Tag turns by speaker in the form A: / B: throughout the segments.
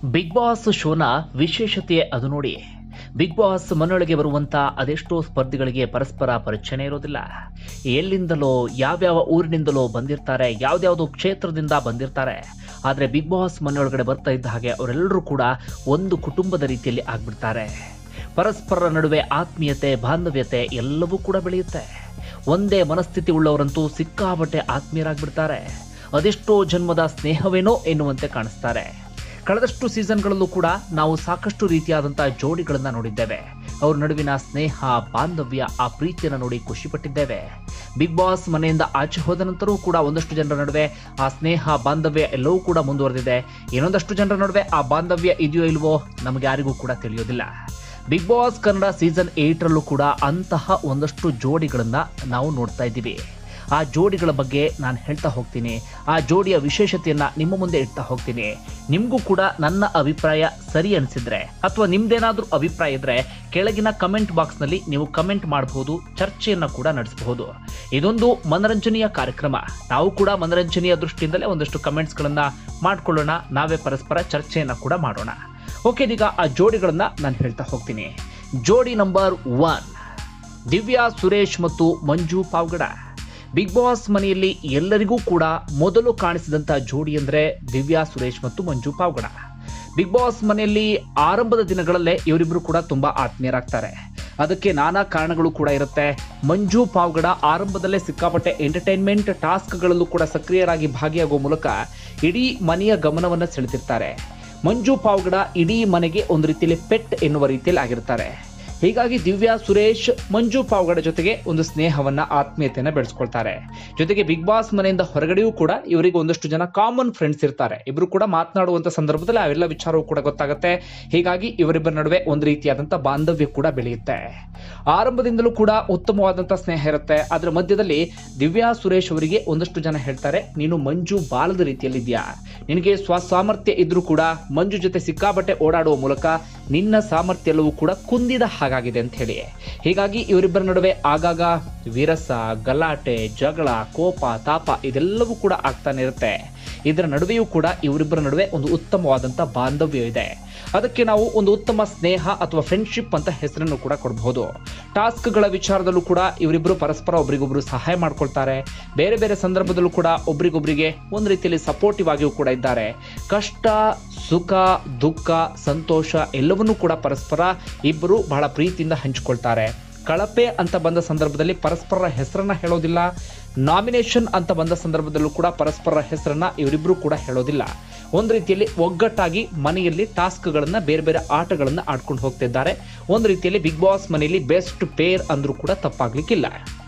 A: Big boss ಶೋನ ವಿಶೇಷತೆ ಅದು ನೋಡಿ. ಬಿಗ್ ಬಾಸ್ ಮನೆಯೊಳಗೆ ಬರುವಂತ ಅದೆಷ್ಟೋ ಸ್ಪರ್ಧಿಗಳಿಗೆ ಪರಸ್ಪರ ಪರಿಚಯನೇ ಇರೋದಿಲ್ಲ. ಎಲ್ಲಿಂದಲೋ ಯಾವ್ಯಾವ ಊರಿನಿಂದಲೋ ಬಂದಿರ್ತಾರೆ, ಯಾವ್ದಾವುದೋ ಕ್ಷೇತ್ರದಿಂದ ಬಂದಿರ್ತಾರೆ. ಆದರೆ ಬಿಗ್ ಬಾಸ್ ಮನೆಯೊಳಗಡೆ ಬರ್ತಾ ಇದ್ದ ಹಾಗೆ ಅವರೆಲ್ಲರೂ ಕೂಡ ಒಂದು ಕುಟುಂಬದ ರೀತಿಯಲ್ಲಿ ಆಗ್ಬಿಡ್ತಾರೆ. ಪರಸ್ಪರ ನಡುವೆ ಆತ್ಮೀಯತೆ, ಬಾಂಧವ್ಯತೆ ಎಲ್ಲವೂ ಕೂಡ ಬೆಳೆಯುತ್ತೆ. ಒಂದೇ ಮನಸ್ಥಿತಿ ಉಳ್ಳವರಂತೂ ಸಿಕ್ಕಾಪಟ್ಟೆ ಆತ್ಮೀಯರಾಗ್ಬಿಡ್ತಾರೆ. ಅದೆಷ್ಟೋ ಜನ್ಮದ ಸ್ನೇಹವೇನೋ ಎನ್ನುವಂತೆ ಕಾಣಿಸ್ತಾರೆ. ಕಳೆದಷ್ಟು ಸೀಸನ್ಗಳಲ್ಲೂ ಕೂಡ ನಾವು ಸಾಕಷ್ಟು ರೀತಿಯಾದಂಥ ಜೋಡಿಗಳನ್ನು ನೋಡಿದ್ದೇವೆ. ಅವ್ರ ನಡುವಿನ ಸ್ನೇಹ, ಬಾಂಧವ್ಯ, ಆ ಪ್ರೀತಿಯನ್ನು ನೋಡಿ ಖುಷಿಪಟ್ಟಿದ್ದೇವೆ. ಬಿಗ್ ಬಾಸ್ ಮನೆಯಿಂದ ಆಚೆ ಹೋದ ನಂತರವೂ ಕೂಡ ಒಂದಷ್ಟು ಜನರ ನಡುವೆ ಆ ಸ್ನೇಹ, ಬಾಂಧವ್ಯ ಎಲ್ಲವೂ ಕೂಡ ಮುಂದುವರೆದಿದೆ. ಇನ್ನೊಂದಷ್ಟು ಜನರ ನಡುವೆ ಆ ಬಾಂಧವ್ಯ ಇದೆಯೋ ಇಲ್ವೋ ನಮಗೆ ಯಾರಿಗೂ ಕೂಡ ತಿಳಿಯೋದಿಲ್ಲ. ಬಿಗ್ ಬಾಸ್ ಕನ್ನಡ ಸೀಸನ್ 8ರಲ್ಲೂ ಕೂಡ ಅಂತಹ ಒಂದಷ್ಟು ಜೋಡಿಗಳನ್ನು ನಾವು ನೋಡ್ತಾ ಇದ್ದೀವಿ. ಆ ಜೋಡಿಗಳ ಬಗ್ಗೆ ನಾನು ಹೇಳ್ತಾ ಹೋಗ್ತೀನಿ. ಆ ಜೋಡಿಯ ವಿಶೇಷತೆಯನ್ನು ನಿಮ್ಮ ಮುಂದೆ ಇಡ್ತಾ ಹೋಗ್ತೀನಿ. ನಿಮಗೂ ಕೂಡ ನನ್ನ ಅಭಿಪ್ರಾಯ ಸರಿ ಅನಿಸಿದ್ರೆ ಅಥವಾ ನಿಮ್ದೇನಾದ್ರೂ ಅಭಿಪ್ರಾಯ ಇದ್ರೆ ಕೆಳಗಿನ ಕಮೆಂಟ್ ಬಾಕ್ಸ್ನಲ್ಲಿ ನೀವು ಕಮೆಂಟ್ ಮಾಡಬಹುದು, ಚರ್ಚೆಯನ್ನು ಕೂಡ ನಡೆಸಬಹುದು. ಇದೊಂದು ಮನರಂಜನೆಯ ಕಾರ್ಯಕ್ರಮ. ನಾವು ಕೂಡ ಮನರಂಜನೆಯ ದೃಷ್ಟಿಯಿಂದಲೇ ಒಂದಷ್ಟು ಕಮೆಂಟ್ಸ್ಗಳನ್ನು ಮಾಡ್ಕೊಳ್ಳೋಣ, ನಾವೇ ಪರಸ್ಪರ ಚರ್ಚೆಯನ್ನು ಕೂಡ ಮಾಡೋಣ. ಓಕೆ, ಈಗ ಆ ಜೋಡಿಗಳನ್ನ ನಾನು ಹೇಳ್ತಾ ಹೋಗ್ತೀನಿ. ಜೋಡಿ ನಂಬರ್ 1, ದಿವ್ಯಾ ಸುರೇಶ್ ಮತ್ತು ಮಂಜು ಪಾವಗಡ. ಬಿಗ್ ಬಾಸ್ ಮನೆಯಲ್ಲಿ ಎಲ್ಲರಿಗೂ ಕೂಡ ಮೊದಲು ಕಾಣಿಸಿದಂಥ ಜೋಡಿ ಅಂದರೆ ದಿವ್ಯಾ ಸುರೇಶ್ ಮತ್ತು ಮಂಜು ಪಾವಗಡ. ಬಿಗ್ ಬಾಸ್ ಮನೆಯಲ್ಲಿ ಆರಂಭದ ದಿನಗಳಲ್ಲೇ ಇವರಿಬ್ಬರು ಕೂಡ ತುಂಬಾ ಆತ್ಮೀಯರಾಗ್ತಾರೆ. ಅದಕ್ಕೆ ನಾನಾ ಕಾರಣಗಳು ಕೂಡ ಇರುತ್ತೆ. ಮಂಜು ಪಾವಗಡ ಆರಂಭದಲ್ಲೇ ಸಿಕ್ಕಾಪಟ್ಟೆ ಎಂಟರ್ಟೈನ್ಮೆಂಟ್ ಟಾಸ್ಕ್ಗಳಲ್ಲೂ ಕೂಡ ಸಕ್ರಿಯರಾಗಿ ಭಾಗಿಯಾಗುವ ಮೂಲಕ ಇಡೀ ಮನೆಯ ಗಮನವನ್ನು ಸೆಳೆದಿರ್ತಾರೆ. ಮಂಜು ಪಾವಗಡ ಇಡೀ ಮನೆಗೆ ಒಂದು ರೀತಿಯಲ್ಲಿ ಪೆಟ್ ಎನ್ನುವ ರೀತಿಯಲ್ಲಿ ಆಗಿರ್ತಾರೆ. ಹೀಗಾಗಿ ದಿವ್ಯಾ ಸುರೇಶ್ ಮಂಜು ಪಾವಗಡ ಜೊತೆಗೆ ಒಂದು ಸ್ನೇಹವನ್ನ, ಆತ್ಮೀಯತೆಯನ್ನ ಬೆಳೆಸ್ಕೊಳ್ತಾರೆ. ಜೊತೆಗೆ ಬಿಗ್ ಬಾಸ್ ಮನೆಯಿಂದ ಹೊರಗಡೆಯೂ ಕೂಡ ಇವರಿಗೆ ಒಂದಷ್ಟು ಜನ ಕಾಮನ್ ಫ್ರೆಂಡ್ಸ್ ಇರ್ತಾರೆ. ಇಬ್ರು ಕೂಡ ಮಾತನಾಡುವಂತ ಸಂದರ್ಭದಲ್ಲಿ ಅವೆಲ್ಲ ವಿಚಾರವೂ ಕೂಡ ಗೊತ್ತಾಗುತ್ತೆ. ಹೀಗಾಗಿ ಇವರಿಬ್ಬರ ನಡುವೆ ಒಂದು ರೀತಿಯಾದಂತಹ ಬಾಂಧವ್ಯ ಕೂಡ ಬೆಳೆಯುತ್ತೆ. ಆರಂಭದಿಂದಲೂ ಕೂಡ ಉತ್ತಮವಾದಂತಹ ಸ್ನೇಹ ಇರುತ್ತೆ. ಅದರ ಮಧ್ಯದಲ್ಲಿ ದಿವ್ಯಾ ಸುರೇಶ್ ಅವರಿಗೆ ಒಂದಷ್ಟು ಜನ ಹೇಳ್ತಾರೆ, ನೀನು ಮಂಜು ಬಾಲದ ರೀತಿಯಲ್ಲಿದ್ಯಾ, ನಿನಗೆ ಸಾಮರ್ಥ್ಯ ಇದ್ರೂ ಕೂಡ ಮಂಜು ಜೊತೆ ಸಿಕ್ಕಾಬಟ್ಟೆ ಓಡಾಡುವ ಮೂಲಕ ನಿನ್ನ ಸಾಮರ್ಥ್ಯ ಎಲ್ಲವೂ ಕೂಡ ಕುಂದಿದ ಹಾಗಾಗಿದೆ ಅಂತ ಹೇಳಿ. ಹೀಗಾಗಿ ಇವರಿಬ್ಬರ ನಡುವೆ ಆಗಾಗ ವಿರಸ, ಗಲಾಟೆ, ಜಗಳ, ಕೋಪ, ತಾಪ ಇದೆಲ್ಲವೂ ಕೂಡ ಆಗ್ತಾನೆ ಇರುತ್ತೆ. ಇದರ ನಡುವೆಯೂ ಕೂಡ ಇವರಿಬ್ಬರ ನಡುವೆ ಒಂದು ಉತ್ತಮವಾದಂಥ ಬಾಂಧವ್ಯ ಇದೆ. ಅದಕ್ಕೆ ನಾವು ಒಂದು ಉತ್ತಮ ಸ್ನೇಹ ಅಥವಾ ಫ್ರೆಂಡ್ಶಿಪ್ ಅಂತ ಹೆಸರನ್ನು ಕೂಡ ಕೊಡಬಹುದು. ಟಾಸ್ಕ್ಗಳ ವಿಚಾರದಲ್ಲೂ ಕೂಡ ಇವರಿಬ್ಬರು ಪರಸ್ಪರ ಒಬ್ರಿಗೊಬ್ರು ಸಹಾಯ ಮಾಡ್ಕೊಳ್ತಾರೆ. ಬೇರೆ ಬೇರೆ ಸಂದರ್ಭದಲ್ಲೂ ಕೂಡ ಒಬ್ರಿಗೊಬ್ರಿಗೆ ಒಂದು ರೀತಿಯಲ್ಲಿ ಸಪೋರ್ಟಿವ್ ಆಗಿಯೂ ಕೂಡ ಇದ್ದಾರೆ. ಕಷ್ಟ, ಸುಖ, ದುಃಖ, ಸಂತೋಷ ಎಲ್ಲವನ್ನೂ ಕೂಡ ಪರಸ್ಪರ ಇಬ್ಬರು ಬಹಳ ಪ್ರೀತಿಯಿಂದ ಹಂಚಿಕೊಳ್ತಾರೆ. ಕಳಪೆ ಅಂತ ಬಂದ ಸಂದರ್ಭದಲ್ಲಿ ಪರಸ್ಪರ ಹೆಸರನ್ನ ಹೇಳೋದಿಲ್ಲ. ನಾಮಿನೇಷನ್ ಅಂತ ಬಂದ ಸಂದರ್ಭದಲ್ಲೂ ಕೂಡ ಪರಸ್ಪರ ಹೆಸರನ್ನ ಇವರಿಬ್ರು ಕೂಡ ಹೇಳೋದಿಲ್ಲ. ಒಂದು ರೀತಿಯಲ್ಲಿ ಒಗ್ಗಟ್ಟಾಗಿ ಮನೆಯಲ್ಲಿ ಟಾಸ್ಕ್ಗಳನ್ನ, ಬೇರೆ ಬೇರೆ ಆಟಗಳನ್ನ ಆಡ್ಕೊಂಡು ಹೋಗ್ತಿದ್ದಾರೆ. ಒಂದು ರೀತಿಯಲ್ಲಿ ಬಿಗ್ ಬಾಸ್ ಮನೆಯಲ್ಲಿ ಬೆಸ್ಟ್ ಪೇರ್ ಅಂದ್ರೂ ಕೂಡ ತಪ್ಪಾಗ್ಲಿಕ್ಕಿಲ್ಲ.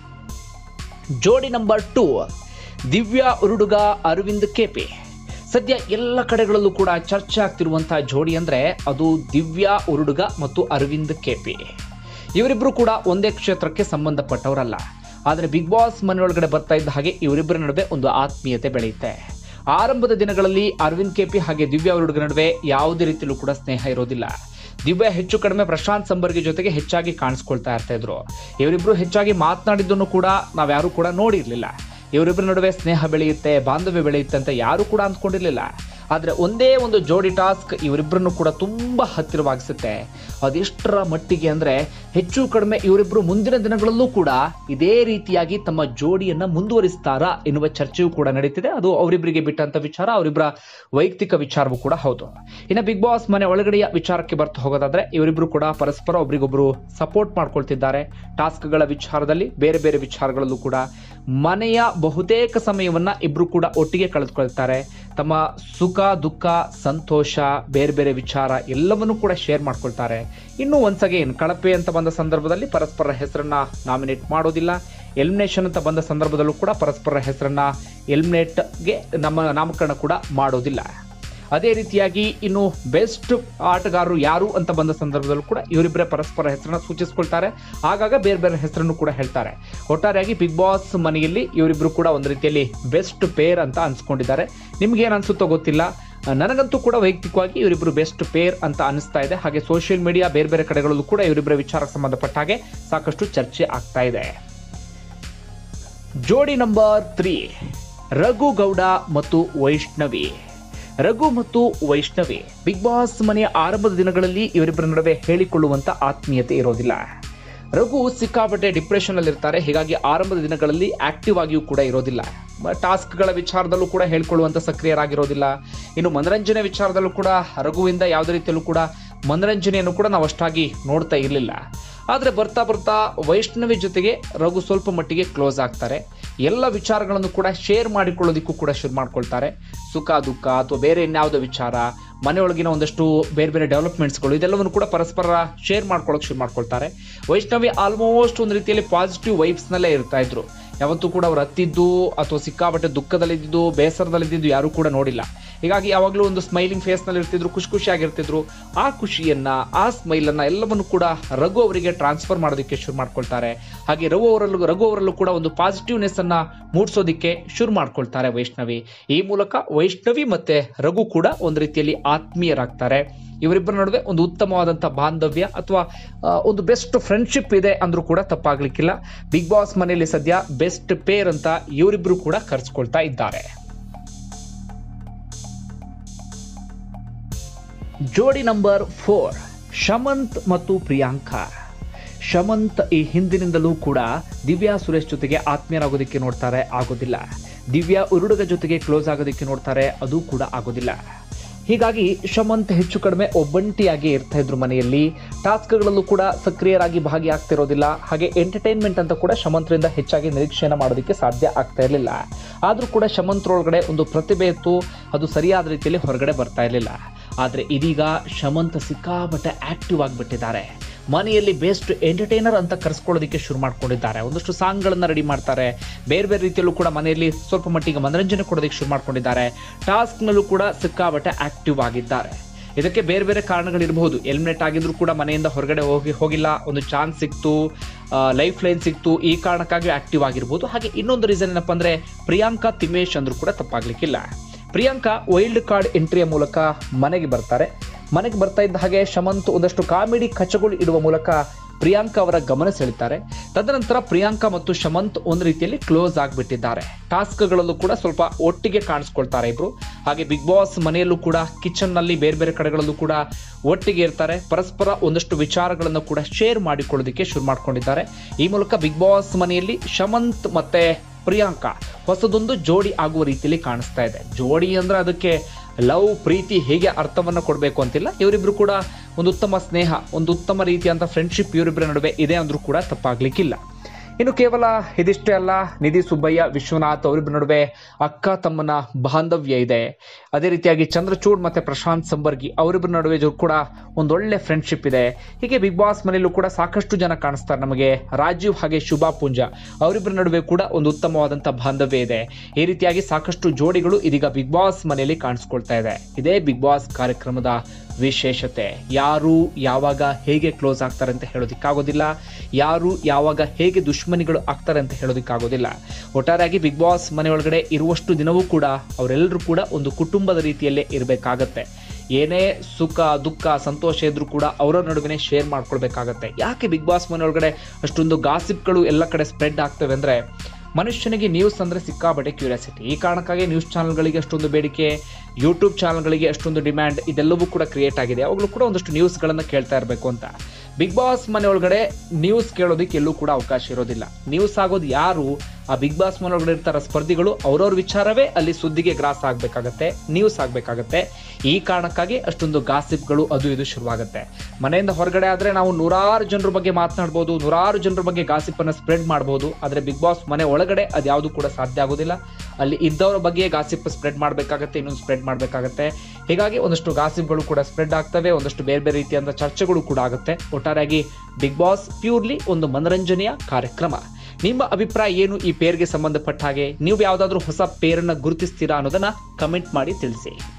A: ಜೋಡಿ ನಂಬರ್ 2, ದಿವ್ಯಾ ಉರುಡುಗ, ಅರವಿಂದ್ ಕೆಪಿ. ಸದ್ಯ ಎಲ್ಲ ಕಡೆಗಳಲ್ಲೂ ಕೂಡ ಚರ್ಚೆ ಆಗ್ತಿರುವಂತಹ ಜೋಡಿ ಅಂದ್ರೆ ಅದು ದಿವ್ಯಾ ಉರುಡುಗ ಮತ್ತು ಅರವಿಂದ್ ಕೆಪಿ. ಇವರಿಬ್ರು ಕೂಡ ಒಂದೇ ಕ್ಷೇತ್ರಕ್ಕೆ ಸಂಬಂಧಪಟ್ಟವರಲ್ಲ. ಆದರೆ ಬಿಗ್ ಬಾಸ್ ಮನೆಯೊಳಗಡೆ ಬರ್ತಾ ಇದ್ದ ಹಾಗೆ ಇವರಿಬ್ಬರ ನಡುವೆ ಒಂದು ಆತ್ಮೀಯತೆ ಬೆಳೆಯುತ್ತೆ. ಆರಂಭದ ದಿನಗಳಲ್ಲಿ ಅರವಿಂದ್ ಕೆಪಿ ಹಾಗೆ ದಿವ್ಯಾ ಉರುಡುಗ ನಡುವೆ ಯಾವುದೇ ರೀತಿಯಲ್ಲೂ ಕೂಡ ಸ್ನೇಹ ಇರೋದಿಲ್ಲ. ದಿವ್ಯಾ ಹೆಚ್ಚು ಕಡಿಮೆ ಪ್ರಶಾಂತ್ ಸಂಬರ್ಗಿ ಜೊತೆಗೆ ಹೆಚ್ಚಾಗಿ ಕಾಣಿಸ್ಕೊಳ್ತಾ ಇರ್ತಾ ಇದ್ರು. ಇವರಿಬ್ರು ಹೆಚ್ಚಾಗಿ ಮಾತನಾಡಿದ್ದನ್ನು ಕೂಡ ನಾವ್ಯಾರು ಕೂಡ ನೋಡಿರ್ಲಿಲ್ಲ. ಇವರಿಬ್ಬರ ನಡುವೆ ಸ್ನೇಹ ಬೆಳೆಯುತ್ತೆ, ಬಾಂಧವ್ಯ ಬೆಳೆಯುತ್ತೆ ಅಂತ ಯಾರು ಕೂಡ ಅಂದ್ಕೊಂಡಿರ್ಲಿಲ್ಲ. ಆದರೆ ಒಂದೇ ಒಂದು ಜೋಡಿ ಟಾಸ್ಕ್ ಇವರಿಬ್ಬರನ್ನು ಕೂಡ ತುಂಬಾ ಹತ್ತಿರವಾಗಿಸುತ್ತೆ. ಅದೆಷ್ಟರ ಮಟ್ಟಿಗೆ ಅಂದ್ರೆ ಹೆಚ್ಚು ಕಡಿಮೆ ಇವರಿಬ್ಬರು ಮುಂದಿನ ದಿನಗಳಲ್ಲೂ ಕೂಡ ಇದೇ ರೀತಿಯಾಗಿ ತಮ್ಮ ಜೋಡಿಯನ್ನ ಮುಂದುವರಿಸ್ತಾರಾ ಎನ್ನುವ ಚರ್ಚೆಯೂ ಕೂಡ ನಡೀತಿದೆ. ಅದು ಅವರಿಬ್ಬರಿಗೆ ಬಿಟ್ಟಂತ ವಿಚಾರ, ಅವರಿಬ್ಬರ ವೈಯಕ್ತಿಕ ವಿಚಾರವೂ ಕೂಡ ಹೌದು. ಇನ್ನು ಬಿಗ್ ಬಾಸ್ ಮನೆ ಒಳಗಡೆಯ ವಿಚಾರಕ್ಕೆ ಬರ್ತಾ ಹೋಗೋದಾದ್ರೆ ಇವರಿಬ್ರು ಕೂಡ ಪರಸ್ಪರ ಒಬ್ರಿಗೊಬ್ರು ಸಪೋರ್ಟ್ ಮಾಡ್ಕೊಳ್ತಿದ್ದಾರೆ. ಟಾಸ್ಕ್ಗಳ ವಿಚಾರದಲ್ಲಿ, ಬೇರೆ ಬೇರೆ ವಿಚಾರಗಳಲ್ಲೂ ಕೂಡ ಮನೆಯ ಬಹುತೇಕ ಸಮಯವನ್ನ ಇಬ್ರು ಕೂಡ ಒಟ್ಟಿಗೆ ಕಳೆದುಕೊಳ್ತಾರೆ. ತಮ್ಮ ಸುಖ, ದುಃಖ, ಸಂತೋಷ, ಬೇರೆ ಬೇರೆ ವಿಚಾರ ಎಲ್ಲವನ್ನೂ ಕೂಡ ಶೇರ್ ಮಾಡ್ಕೊಳ್ತಾರೆ. ಇನ್ನು ಒನ್ಸ್ ಅಗೇನ್ ಕಳಪೆ ಅಂತ ಬಂದ ಸಂದರ್ಭದಲ್ಲಿ ಪರಸ್ಪರ ಹೆಸರನ್ನ ನಾಮಿನೇಟ್ ಮಾಡೋದಿಲ್ಲ. ಎಲಿಮಿನೇಷನ್ ಅಂತ ಬಂದ ಸಂದರ್ಭದಲ್ಲೂ ಕೂಡ ಪರಸ್ಪರ ಹೆಸರನ್ನ ಎಲಿಮಿನೇಟ್ಗೆ ನಾಮಕರಣ ಕೂಡ ಮಾಡೋದಿಲ್ಲ. ಅದೇ ರೀತಿಯಾಗಿ ಇನ್ನು ಬೆಸ್ಟ್ ಆಟಗಾರರು ಯಾರು ಅಂತ ಬಂದ ಸಂದರ್ಭದಲ್ಲೂ ಕೂಡ ಇವರಿಬ್ಬರೇ ಪರಸ್ಪರ ಹೆಸರನ್ನ ಸೂಚಿಸ್ಕೊಳ್ತಾರೆ. ಆಗಾಗ ಬೇರೆ ಬೇರೆ ಹೆಸರನ್ನು ಕೂಡ ಹೇಳ್ತಾರೆ. ಒಟ್ಟಾರೆಯಾಗಿ ಬಿಗ್ ಬಾಸ್ ಮನೆಯಲ್ಲಿ ಇವರಿಬ್ರು ಕೂಡ ಒಂದು ರೀತಿಯಲ್ಲಿ ಬೆಸ್ಟ್ ಪೇರ್ ಅಂತ ಅನ್ಸ್ಕೊಂಡಿದ್ದಾರೆ. ನಿಮ್ಗೆ ಏನ್ ಅನ್ಸುತ್ತೋ ಗೊತ್ತಿಲ್ಲ. ನನಗಂತೂ ಕೂಡ ವೈಯಕ್ತಿಕವಾಗಿ ಇವರಿಬ್ರು ಬೆಸ್ಟ್ ಪೇರ್ ಅಂತ ಅನಿಸ್ತಾ ಇದೆ. ಹಾಗೆ ಸೋಷಿಯಲ್ ಮೀಡಿಯಾ ಬೇರೆ ಬೇರೆ ಕಡೆಗಳಲ್ಲೂ ಕೂಡ ಇವರಿಬ್ಬರ ವಿಚಾರಕ್ಕೆ ಸಂಬಂಧಪಟ್ಟ ಹಾಗೆ ಸಾಕಷ್ಟು ಚರ್ಚೆ ಆಗ್ತಾ ಇದೆ. ಜೋಡಿ ನಂಬರ್ 3, ರಘು ಗೌಡ ಮತ್ತು ವೈಷ್ಣವಿ. ರಘು ಮತ್ತು ವೈಷ್ಣವಿ ಬಿಗ್ ಬಾಸ್ ಮನೆಯ ಆರಂಭದ ದಿನಗಳಲ್ಲಿ ಇವರಿಬ್ಬರ ನಡುವೆ ಹೇಳಿಕೊಳ್ಳುವಂತ ಆತ್ಮೀಯತೆ ಇರೋದಿಲ್ಲ. ರಘು ಸಿಕ್ಕಾಪಟ್ಟೆ ಡಿಪ್ರೆಷನ್ ಅಲ್ಲಿ ಇರ್ತಾರೆ. ಹೀಗಾಗಿ ಆರಂಭದ ದಿನಗಳಲ್ಲಿ ಆಕ್ಟಿವ್ ಆಗಿಯೂ ಕೂಡ ಇರೋದಿಲ್ಲ. ಟಾಸ್ಕ್ಗಳ ವಿಚಾರದಲ್ಲೂ ಕೂಡ ಹೇಳ್ಕೊಳ್ಳುವಂತ ಸಕ್ರಿಯರಾಗಿರೋದಿಲ್ಲ. ಇನ್ನು ಮನರಂಜನೆ ವಿಚಾರದಲ್ಲೂ ಕೂಡ ರಘುವಿಂದ ಯಾವುದೇ ರೀತಿಯಲ್ಲೂ ಕೂಡ ಮನರಂಜನೆಯನ್ನು ಕೂಡ ನಾವು ಅಷ್ಟಾಗಿ ನೋಡ್ತಾ ಇರಲಿಲ್ಲ. ಆದರೆ ಬರ್ತಾ ಬರ್ತಾ ವೈಷ್ಣವಿ ಜೊತೆಗೆ ರಘು ಸ್ವಲ್ಪ ಮಟ್ಟಿಗೆ ಕ್ಲೋಸ್ ಆಗ್ತಾರೆ. ಎಲ್ಲ ವಿಚಾರಗಳನ್ನು ಕೂಡ ಶೇರ್ ಮಾಡಿಕೊಳ್ಳೋದಕ್ಕೂ ಕೂಡ ಶುರು ಮಾಡ್ಕೊಳ್ತಾರೆ. ಸುಖ ದುಃಖ ಅಥವಾ ಬೇರೆ ಇನ್ಯಾವುದೋ ವಿಚಾರ, ಮನೆಯೊಳಗಿನ ಒಂದಷ್ಟು ಬೇರೆ ಬೇರೆ ಡೆವಲಪ್ಮೆಂಟ್ಸ್ಗಳು ಇದೆಲ್ಲವನ್ನು ಕೂಡ ಪರಸ್ಪರ ಶೇರ್ ಮಾಡ್ಕೊಳ್ಳೋಕೆ ಶುರು ಮಾಡ್ಕೊಳ್ತಾರೆ. ವೈಷ್ಣವಿ ಆಲ್ಮೋಸ್ಟ್ ಒಂದು ರೀತಿಯಲ್ಲಿ ಪಾಸಿಟಿವ್ ವೈಬ್ಸ್ನಲ್ಲೇ ಇರ್ತಾ ಇದ್ರು. ಯಾವತ್ತೂ ಕೂಡ ಅವ್ರು ಹತ್ತಿದ್ದು ಅಥವಾ ಸಿಕ್ಕಾಪಟ್ಟೆ ದುಃಖದಲ್ಲಿದ್ದು ಬೇಸರದಲ್ಲಿದ್ದು ಯಾರೂ ಕೂಡ ನೋಡಿಲ್ಲ. ಹೀಗಾಗಿ ಯಾವಾಗಲೂ ಒಂದು ಸ್ಮೈಲಿಂಗ್ ಫೇಸ್ನಲ್ಲಿ ಇರ್ತಿದ್ರು, ಖುಷಿಯಾಗಿರ್ತಿದ್ರು. ಆ ಖುಷಿಯನ್ನ, ಆ ಸ್ಮೈಲನ್ನು ಎಲ್ಲವನ್ನು ಕೂಡ ರಘು ಅವರಿಗೆ ಟ್ರಾನ್ಸ್ಫರ್ ಮಾಡೋದಕ್ಕೆ ಶುರು ಮಾಡ್ಕೊಳ್ತಾರೆ. ಹಾಗೆ ರಘು ಅವರಲ್ಲೂ ಕೂಡ ಒಂದು ಪಾಸಿಟಿವ್ನೆಸ್ ಅನ್ನ ಮೂಡಿಸೋದಿಕ್ಕೆ ಶುರು ಮಾಡ್ಕೊಳ್ತಾರೆ ವೈಷ್ಣವಿ. ಈ ಮೂಲಕ ವೈಷ್ಣವಿ ಮತ್ತೆ ರಘು ಕೂಡ ಒಂದು ರೀತಿಯಲ್ಲಿ ಆತ್ಮೀಯರಾಗ್ತಾರೆ. ಇವರಿಬ್ಬರ ನಡುವೆ ಒಂದು ಉತ್ತಮವಾದಂಥ ಬಾಂಧವ್ಯ ಅಥವಾ ಒಂದು ಬೆಸ್ಟ್ ಫ್ರೆಂಡ್ಶಿಪ್ ಇದೆ ಅಂದ್ರೂ ಕೂಡ ತಪ್ಪಾಗ್ಲಿಕ್ಕಿಲ್ಲ. ಬಿಗ್ ಬಾಸ್ ಮನೆಯಲ್ಲಿ ಸದ್ಯ ಬೆಸ್ಟ್ ಪೇರ್ ಅಂತ ಇವರಿಬ್ರು ಕೂಡ ಕರೆಸ್ಕೊಳ್ತಾ ಇದ್ದಾರೆ. ಜೋಡಿ ನಂಬರ್ 4, ಶಮಂತ್ ಮತ್ತು ಪ್ರಿಯಾಂಕಾ. ಶಮಂತ್ ಈ ಹಿಂದಿನಿಂದಲೂ ಕೂಡ ದಿವ್ಯಾ ಸುರೇಶ್ ಜೊತೆಗೆ ಆತ್ಮೀಯರಾಗೋದಕ್ಕೆ ನೋಡ್ತಾರೆ, ಆಗೋದಿಲ್ಲ. ದಿವ್ಯಾ ಉರುಡುಗ ಜೊತೆಗೆ ಕ್ಲೋಸ್ ಆಗೋದಕ್ಕೆ ನೋಡ್ತಾರೆ, ಅದು ಕೂಡ ಆಗೋದಿಲ್ಲ. ಹೀಗಾಗಿ ಶಮಂತ್ ಹೆಚ್ಚು ಕಡಿಮೆ ಒಬ್ಬಂಟಿಯಾಗಿ ಇರ್ತಾ ಇದ್ರು ಮನೆಯಲ್ಲಿ. ಟಾಸ್ಕ್ಗಳಲ್ಲೂ ಕೂಡ ಸಕ್ರಿಯರಾಗಿ ಭಾಗಿಯಾಗ್ತಿರೋದಿಲ್ಲ. ಹಾಗೆ ಎಂಟರ್ಟೈನ್ಮೆಂಟ್ ಅಂತ ಕೂಡ ಶಮಂತ್ರಿಂದ ಹೆಚ್ಚಾಗಿ ನಿರೀಕ್ಷೆಯನ್ನು ಮಾಡೋದಕ್ಕೆ ಸಾಧ್ಯ ಆಗ್ತಾ ಇರಲಿಲ್ಲ. ಆದರೂ ಕೂಡ ಶಮಂತ್ರೊಳಗಡೆ ಒಂದು ಪ್ರತಿಭೆ ಇತ್ತು, ಅದು ಸರಿಯಾದ ರೀತಿಯಲ್ಲಿ ಹೊರಗಡೆ ಬರ್ತಾ ಇರಲಿಲ್ಲ. ಆದರೆ ಇದೀಗ ಶಮಂತ್ ಸಿಕ್ಕಾಪಟ್ಟೆ ಆಕ್ಟಿವ್ ಆಗಿಬಿಟ್ಟಿದ್ದಾರೆ. ಮನೆಯಲ್ಲಿ ಬೆಸ್ಟ್ ಎಂಟರ್ಟೈನರ್ ಅಂತ ಕರೆಸ್ಕೊಳ್ಳೋದಕ್ಕೆ ಶುರು ಮಾಡ್ಕೊಂಡಿದ್ದಾರೆ. ಒಂದಷ್ಟು ಸಾಂಗ್ಗಳನ್ನು ರೆಡಿ ಮಾಡ್ತಾರೆ. ಬೇರೆ ಬೇರೆ ರೀತಿಯಲ್ಲೂ ಕೂಡ ಮನೆಯಲ್ಲಿ ಸ್ವಲ್ಪ ಮಟ್ಟಿಗೆ ಮನರಂಜನೆ ಕೊಡೋದಕ್ಕೆ ಶುರು ಮಾಡ್ಕೊಂಡಿದ್ದಾರೆ. ಟಾಸ್ಕ್ನಲ್ಲೂ ಕೂಡ ಸಿಕ್ಕಾಪಟ್ಟೆ ಆಕ್ಟಿವ್ ಆಗಿದ್ದಾರೆ. ಇದಕ್ಕೆ ಬೇರೆ ಬೇರೆ ಕಾರಣಗಳಿರಬಹುದು. ಎಲಿಮಿನೇಟ್ ಆಗಿದ್ರು ಕೂಡ ಮನೆಯಿಂದ ಹೊರಗಡೆ ಹೋಗಿಲ್ಲ, ಒಂದು ಚಾನ್ಸ್ ಸಿಕ್ತು, ಲೈಫ್ ಲೈನ್ ಸಿಕ್ತು, ಈ ಕಾರಣಕ್ಕಾಗಿ ಆಕ್ಟಿವ್ ಆಗಿರ್ಬೋದು. ಹಾಗೆ ಇನ್ನೊಂದು ರೀಸನ್ ಏನಪ್ಪ ಅಂದರೆ ಪ್ರಿಯಾಂಕಾ ತಿಮೇಶ್ ಅಂದ್ರೂ ಕೂಡ ತಪ್ಪಾಗ್ಲಿಕ್ಕಿಲ್ಲ. ಪ್ರಿಯಾಂಕಾ ವೈಲ್ಡ್ ಕಾರ್ಡ್ ಎಂಟ್ರಿಯ ಮೂಲಕ ಮನೆಗೆ ಬರ್ತಾರೆ. ಮನೆಗೆ ಬರ್ತಾ ಇದ್ದ ಹಾಗೆ ಶಮಂತ್ ಒಂದಷ್ಟು ಕಾಮಿಡಿ ಕಚಗಳು ಇಡುವ ಮೂಲಕ ಪ್ರಿಯಾಂಕಾ ಅವರ ಗಮನ ಸೆಳೀತಾರೆ. ತದನಂತರ ಪ್ರಿಯಾಂಕಾ ಮತ್ತು ಶಮಂತ್ ಒಂದು ರೀತಿಯಲ್ಲಿ ಕ್ಲೋಸ್ ಆಗಿಬಿಟ್ಟಿದ್ದಾರೆ. ಟಾಸ್ಕ್ಗಳಲ್ಲೂ ಕೂಡ ಸ್ವಲ್ಪ ಒಟ್ಟಿಗೆ ಕಾಣಿಸ್ಕೊಳ್ತಾರೆ ಇಬ್ರು. ಹಾಗೆ ಬಿಗ್ ಬಾಸ್ ಮನೆಯಲ್ಲೂ ಕೂಡ ಕಿಚನ್ ನಲ್ಲಿ ಬೇರೆ ಬೇರೆ ಕಡೆಗಳಲ್ಲೂ ಕೂಡ ಒಟ್ಟಿಗೆ ಇರ್ತಾರೆ. ಪರಸ್ಪರ ಒಂದಷ್ಟು ವಿಚಾರಗಳನ್ನು ಕೂಡ ಶೇರ್ ಮಾಡಿಕೊಳ್ಳೋದಕ್ಕೆ ಶುರು ಮಾಡ್ಕೊಂಡಿದ್ದಾರೆ. ಈ ಮೂಲಕ ಬಿಗ್ ಬಾಸ್ ಮನೆಯಲ್ಲಿ ಶಮಂತ್ ಮತ್ತೆ ಪ್ರಿಯಾಂಕಾ ಹೊಸದೊಂದು ಜೋಡಿ ಆಗುವ ರೀತಿಯಲ್ಲಿ ಕಾಣಿಸ್ತಾ ಇದೆ. ಜೋಡಿ ಅಂದ್ರೆ ಅದಕ್ಕೆ ಲವ್, ಪ್ರೀತಿ ಹೇಗೆ ಅರ್ಥವನ್ನು ಕೊಡಬೇಕು ಅಂತಿಲ್ಲ. ಇವರಿಬ್ರು ಕೂಡ ಒಂದು ಉತ್ತಮ ಸ್ನೇಹ, ಒಂದು ಉತ್ತಮ ರೀತಿಯಂತ ಫ್ರೆಂಡ್ಶಿಪ್ ಇವರಿಬ್ಬರ ನಡುವೆ ಇದೆ ಅಂದ್ರೂ ಕೂಡ ತಪ್ಪಾಗ್ಲಿಕ್ಕಿಲ್ಲ. ಇನ್ನು ಕೇವಲ ಇದಿಷ್ಟೇ ಅಲ್ಲ, ನಿಧಿ ಸುಬ್ಬಯ್ಯ, ವಿಶ್ವನಾಥ್ ಅವರಿಬ್ಬರ ನಡುವೆ ಅಕ್ಕ ತಮ್ಮನ ಬಾಂಧವ್ಯ ಇದೆ. ಅದೇ ರೀತಿಯಾಗಿ ಚಂದ್ರಚೂಡ್ ಮತ್ತೆ ಪ್ರಶಾಂತ್ ಸಂಬರ್ಗಿ ಅವರಿಬ್ಬರ ನಡುವೆ ಕೂಡ ಒಂದೊಳ್ಳೆ ಫ್ರೆಂಡ್ಶಿಪ್ ಇದೆ. ಹೀಗೆ ಬಿಗ್ ಬಾಸ್ ಮನೆಯಲ್ಲೂ ಕೂಡ ಸಾಕಷ್ಟು ಜನ ಕಾಣಿಸ್ತಾರೆ ನಮಗೆ. ರಾಜೀವ್ ಹಾಗೆ ಶುಭಾ ಪೂಂಜಾ ಅವರಿಬ್ಬರ ನಡುವೆ ಕೂಡ ಒಂದು ಉತ್ತಮವಾದಂಥ ಬಾಂಧವ್ಯ ಇದೆ. ಈ ರೀತಿಯಾಗಿ ಸಾಕಷ್ಟು ಜೋಡಿಗಳು ಇದೀಗ ಬಿಗ್ ಬಾಸ್ ಮನೆಯಲ್ಲಿ ಕಾಣಿಸ್ಕೊಳ್ತಾ ಇದೆ. ಇದೇ ಬಿಗ್ ಬಾಸ್ ಕಾರ್ಯಕ್ರಮದ ವಿಶೇಷತೆ. ಯಾರು ಯಾವಾಗ ಹೇಗೆ ಕ್ಲೋಸ್ ಆಗ್ತಾರೆ ಅಂತ ಹೇಳೋದಕ್ಕಾಗೋದಿಲ್ಲ, ಯಾರು ಯಾವಾಗ ಹೇಗೆ ದುಶ್ಮನಿಗಳು ಆಗ್ತಾರೆ ಅಂತ ಹೇಳೋದಕ್ಕಾಗೋದಿಲ್ಲ. ಒಟ್ಟಾರೆಯಾಗಿ ಬಿಗ್ ಬಾಸ್ ಮನೆಯೊಳಗಡೆ ಇರುವಷ್ಟು ದಿನವೂ ಕೂಡ ಅವರೆಲ್ಲರೂ ಕೂಡ ಒಂದು ಕುಟುಂಬದ ರೀತಿಯಲ್ಲೇ ಇರಬೇಕಾಗತ್ತೆ. ಏನೇ ಸುಖ ದುಃಖ ಸಂತೋಷ ಇದ್ರೂ ಕೂಡ ಅವರ ನಡುವೆ ಶೇರ್ ಮಾಡ್ಕೊಳ್ಬೇಕಾಗತ್ತೆ. ಯಾಕೆ ಬಿಗ್ ಬಾಸ್ ಮನೆಯೊಳಗಡೆ ಅಷ್ಟೊಂದು ಗಾಸಿಪ್ಗಳು ಎಲ್ಲ ಕಡೆ ಸ್ಪ್ರೆಡ್ ಆಗ್ತವೆ ಅಂದರೆ, ಮನುಷ್ಯನಿಗೆ ನ್ಯೂಸ್ ಅಂದರೆ ಸಿಕ್ಕಾಪಟ್ಟೆ ಕ್ಯೂರಿಯಾಸಿಟಿ. ಈ ಕಾರಣಕ್ಕಾಗಿ ನ್ಯೂಸ್ ಚಾನಲ್ಗಳಿಗೆ ಅಷ್ಟೊಂದು ಬೇಡಿಕೆ, ಯೂಟ್ಯೂಬ್ ಚಾನಲ್ಗಳಿಗೆ ಅಷ್ಟೊಂದು ಡಿಮ್ಯಾಂಡ್, ಇದೆಲ್ಲವೂ ಕೂಡ ಕ್ರಿಯೇಟ್ ಆಗಿದೆ. ಅವಾಗಲೂ ಕೂಡ ಒಂದಷ್ಟು ನ್ಯೂಸ್ಗಳನ್ನು ಕೇಳ್ತಾ ಇರಬೇಕು ಅಂತ. ಬಿಗ್ ಬಾಸ್ ಮನೆ ಒಳಗಡೆ ನ್ಯೂಸ್ ಕೇಳೋದಕ್ಕೆ ಎಲ್ಲೂ ಕೂಡ ಅವಕಾಶ ಇರೋದಿಲ್ಲ. ನ್ಯೂಸ್ ಆಗೋದು ಯಾರು? ಆ ಬಿಗ್ ಬಾಸ್ ಮನೆ ಒಳಗಡೆ ಇರ್ತಾರ ಸ್ಪರ್ಧಿಗಳು. ಅವ್ರವ್ರ ವಿಚಾರವೇ ಅಲ್ಲಿ ಸುದ್ದಿಗೆ ಗ್ರಾಸ್ ಆಗಬೇಕಾಗತ್ತೆ, ನ್ಯೂಸ್ ಆಗಬೇಕಾಗತ್ತೆ. ಈ ಕಾರಣಕ್ಕಾಗಿ ಅಷ್ಟೊಂದು ಗಾಸಿಪ್ಗಳು ಅದು ಇದು ಶುರುವಾಗುತ್ತೆ. ಮನೆಯಿಂದ ಹೊರಗಡೆ ಆದರೆ ನಾವು ನೂರಾರು ಜನರ ಬಗ್ಗೆ ಮಾತನಾಡ್ಬೋದು, ನೂರಾರು ಜನರ ಬಗ್ಗೆ ಗಾಸಿಪ್ಪನ್ನು ಸ್ಪ್ರೆಡ್ ಮಾಡ್ಬೋದು. ಆದರೆ ಬಿಗ್ ಬಾಸ್ ಮನೆ ಒಳಗಡೆ ಅದ್ಯಾವುದು ಕೂಡ ಸಾಧ್ಯ ಆಗೋದಿಲ್ಲ. ಅಲ್ಲಿ ಇದ್ದವರ ಬಗ್ಗೆ ಗಾಸಿಪ್ ಸ್ಪ್ರೆಡ್ ಮಾಡಬೇಕಾಗತ್ತೆ, ಇನ್ನೊಂದು ಸ್ಪ್ರೆಡ್ ಮಾಡಬೇಕಾಗತ್ತೆ. ಹೀಗಾಗಿ ಒಂದಷ್ಟು ಗಾಸಿಪ್ಗಳು ಕೂಡ ಸ್ಪ್ರೆಡ್ ಆಗ್ತವೆ, ಒಂದಷ್ಟು ಬೇರೆ ಬೇರೆ ರೀತಿಯಾದ ಚರ್ಚೆಗಳು ಕೂಡ ಆಗುತ್ತೆ. ಒಟ್ಟಾರೆಯಾಗಿ ಬಿಗ್ ಬಾಸ್ ಪ್ಯೂರ್ಲಿ ಒಂದು ಮನರಂಜನೆಯ ಕಾರ್ಯಕ್ರಮ. ನಿಮ್ಮ ಅಭಿಪ್ರಾಯ ಏನು ಈ ಪೇರ್ಗೆ ಸಂಬಂಧಪಟ್ಟ ಹಾಗೆ? ನೀವು ಯಾವುದಾದ್ರೂ ಹೊಸ ಪೇರನ್ನು ಗುರುತಿಸ್ತೀರಾ ಅನ್ನೋದನ್ನ ಕಮೆಂಟ್ ಮಾಡಿ ತಿಳಿಸಿ.